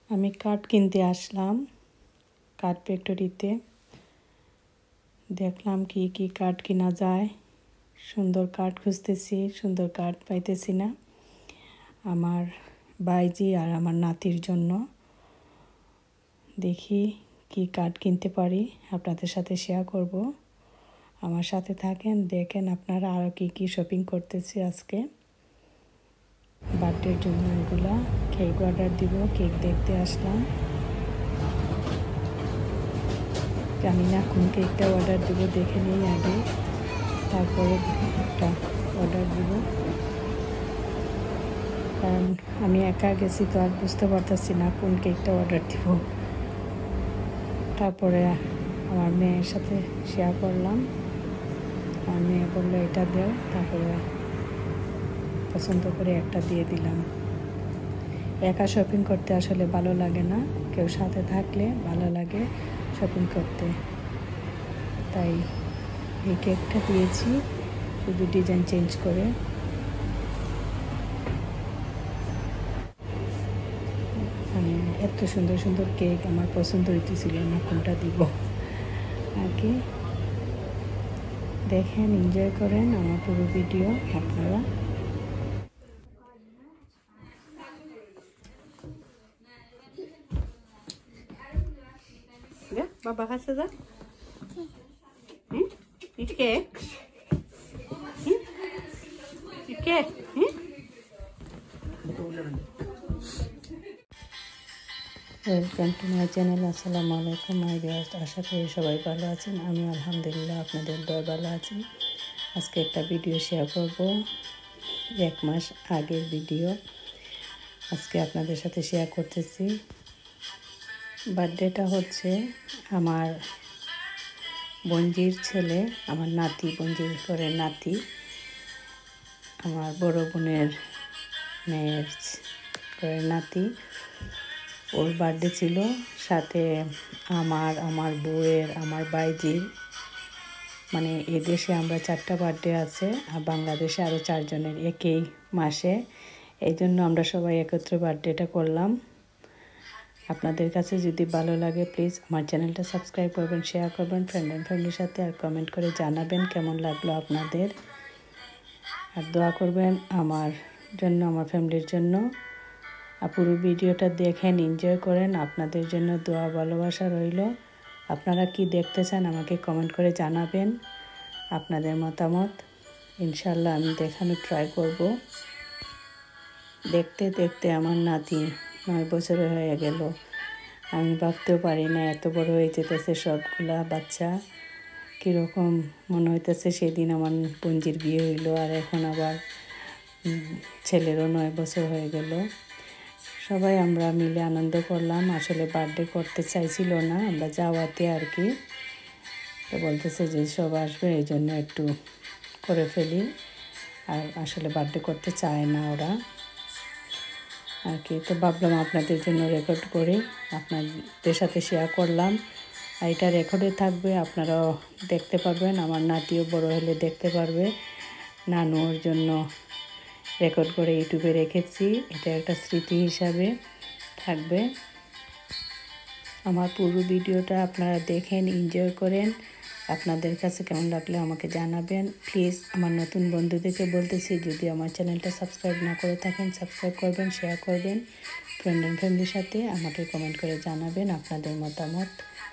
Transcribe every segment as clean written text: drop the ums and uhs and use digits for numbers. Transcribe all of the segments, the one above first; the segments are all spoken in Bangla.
আমি কাঠ কিনতে আসলাম কাঠ ফ্যাক্টরিতে। দেখলাম কি কি কাঠ কিনা যায়। সুন্দর কাঠ খুঁজতেছি, সুন্দর কাঠ পাইতেছি না। আমার বাইজি আর আমার নাতির জন্য দেখি কি কাঠ কিনতে পারি, আপনাদের সাথে শেয়ার করব। আমার সাথে থাকেন, দেখেন আপনারা আরও কি কি শপিং করতেছি আজকে বার্থডের জন্য। এগুলা কেক অর্ডার দিব, কেক দেখতে আসলাম। জানি না কোন কেকটা অর্ডার দিব, দেখে নিই আগে, তারপরে একটা অর্ডার দিব। কারণ আমি একা গেছি তো আর বুঝতে পারতেছি না কোন কেকটা অর্ডার দিব। তারপরে আমার মেয়ের সাথে শেয়ার করলাম। আমার মেয়ে বললো এটা দেও, তারপরে পছন্দ করে একটা দিয়ে দিলাম। একা শপিং করতে আসলে ভালো লাগে না, কেউ সাথে থাকলে ভালো লাগে শপিং করতে। তাই এই কেকটা দিয়েছি, শুধু ডিজাইন চেঞ্জ করে। মানে এত সুন্দর সুন্দর কেক আমার পছন্দ হইতেছিল না কোনটা দিব আর কি। দেখেন, এনজয় করেন আমার পুরো ভিডিও আপনারা। বাবা কাছে যা, কেক কেক ওয়েলকাম টু মাই চ্যানেল। আসসালামু আলাইকুম মাই ভিউয়ার্স, আশা করি সবাই ভালো আছেন। আমি আলহামদুলিল্লাহ আপনাদের দয় ভালো আছি। আজকে একটা ভিডিও শেয়ার করব, 1 মাস আগের ভিডিও আজকে আপনাদের সাথে শেয়ার করতেছি। বার্থডেটা হচ্ছে আমার বোনজির ছেলে, আমার নাতি, বোনজির করে নাতি, আমার বড় বোনের মেয়ের করে নাতি। ওর বার্থডে ছিল, সাথে আমার বউয়ের, আমার বাইজির, মানে এদেশে আমরা 4টা বার্থডে আছে আর বাংলাদেশে আরও 4 জনের একই মাসে। এই জন্য আমরা সবাই একত্রে বার্থডেটা করলাম। আপনাদের কাছে যদি ভালো লাগে প্লিজ আমার চ্যানেলটা সাবস্ক্রাইব করবেন, শেয়ার করবেন ফ্রেন্ড অ্যান্ড ফ্যামিলির সাথে, আর কমেন্ট করে জানাবেন কেমন লাগলো আপনাদের। আর দোয়া করবেন আমার জন্য, আমার ফ্যামিলির জন্য। আর পুরো ভিডিওটা দেখেন, এনজয় করেন। আপনাদের জন্য দোয়া ভালোবাসা রইল। আপনারা কি দেখতে চান আমাকে কমেন্ট করে জানাবেন আপনাদের মতামত। ইনশাল্লাহ আমি দেখানোর ট্রাই করব। দেখতে দেখতে আমার নাতি 9 বছরের হয়ে গেল। আমি ভাবতেও পারি না এত বড় হয়ে যেতেছে সবগুলা বাচ্চা। কীরকম মনে হইতেছে সেদিন আমার বোনজির বিয়ে হইলো, আর এখন আবার ছেলেরও 9 বছর হয়ে গেল। সবাই আমরা মিলে আনন্দ করলাম। আসলে বার্থডে করতে চাইছিল না, আমরা যাওয়াতে আর কি, তো বলতেছে যে সব আসবে, এই জন্য একটু করে ফেলি। আর আসলে বার্থডে করতে চায় না ওরা আর কি। তো ভাবলাম আপনাদের জন্য রেকর্ড করে আপনাদের সাথে শেয়ার করলাম। আর এটা রেকর্ডে থাকবে, আপনারাও দেখতে পারবেন, আমার নাতিও বড় হলে দেখতে পারবে। নানুর জন্য রেকর্ড করে ইউটিউবে রেখেছি, এটা একটা স্মৃতি হিসাবে থাকবে। আমার পুরো ভিডিওটা আপনারা দেখেন, এনজয় করেন। আপনাদের কাছে কেমন লাগলে আমাকে জানাবেন প্লিজ। আমার নতুন বন্ধুদেরকে বলতেছি, যদি আমার চ্যানেলটা সাবস্ক্রাইব না করে থাকেন সাবস্ক্রাইব করবেন, শেয়ার করবেন ফ্রেন্ড অ্যান্ড ফ্যামিলির সাথে। আমাকে কমেন্ট করে জানাবেন আপনাদের মতামত।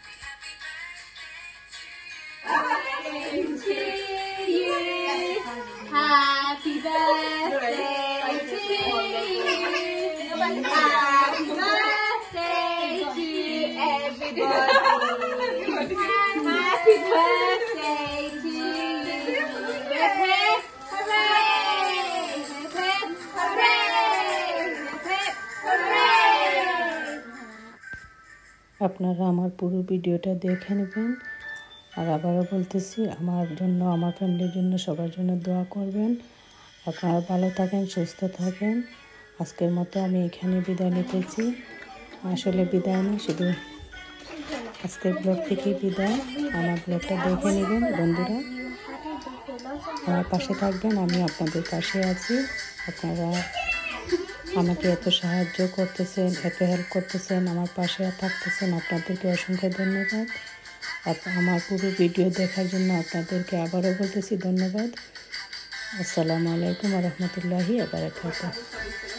Happy birthday to you. Happy birthday to everybody. Happy birthday to you. Hooray! Hooray! Hooray! আপনারা আমার পুরো ভিডিওটা দেখে নেবেন। আর আবারও বলতেছি, আমার জন্য, আমার ফ্যামিলির জন্য, সবার জন্য দোয়া করবেন। আপনারা ভালো থাকেন, সুস্থ থাকেন। আজকের মতো আমি এখানে বিদায় নিতেছি। আসলে বিদায় না, শুধু আজকের ব্লগ থেকেই বিদায়। আমার ব্লগটা দেখে নেবেন বন্ধুরা, আমার পাশে থাকবেন, আমি আপনাদের পাশে আছি। আপনারা আমাকে এত সাহায্য করতেছেন, এত হেল্প করতেছেন, আমার পাশে থাকতেছেন, আপনাদেরকে অসংখ্য ধন্যবাদ। আমার পুরো ভিডিও দেখার জন্য আপনাদেরকে আবারও বলতেছি ধন্যবাদ। আসসালামু আলাইকুম ওয়া রাহমাতুল্লাহি ওয়া বারাকাতুহু।